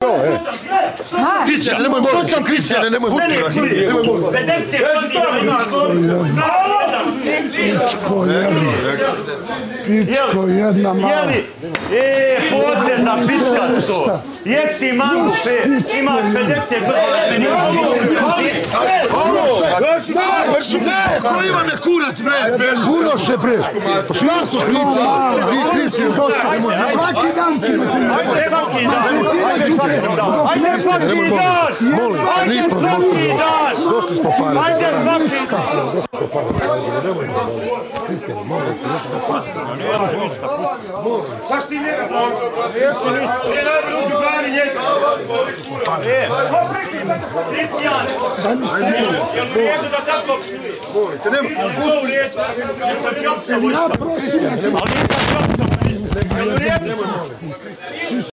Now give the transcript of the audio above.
Krička, nemoj molim. Što sam krička? Nemoj molim. 50 godina imaš. Pičko jedna mala. Potezna pička to. Jesi mangupe, imaš 50 godina. Ne, ko ima me kurat, bre? Kuroše, bre. Svasko krička. Svaki dan će me ti. Ajde svaki dan! Molim, nismo svaki dan! Došli smo pare. Ajde svaki dan! Zašto ti njega? Jesi ništa. Nije najbolji u Ljubljani njega. Kristijan! Jel u redu da tako psuje? Molite, nema. Jel u redu? Jel sam ti opštavo išta? Ali nisam ti opštavo. Jel u redu?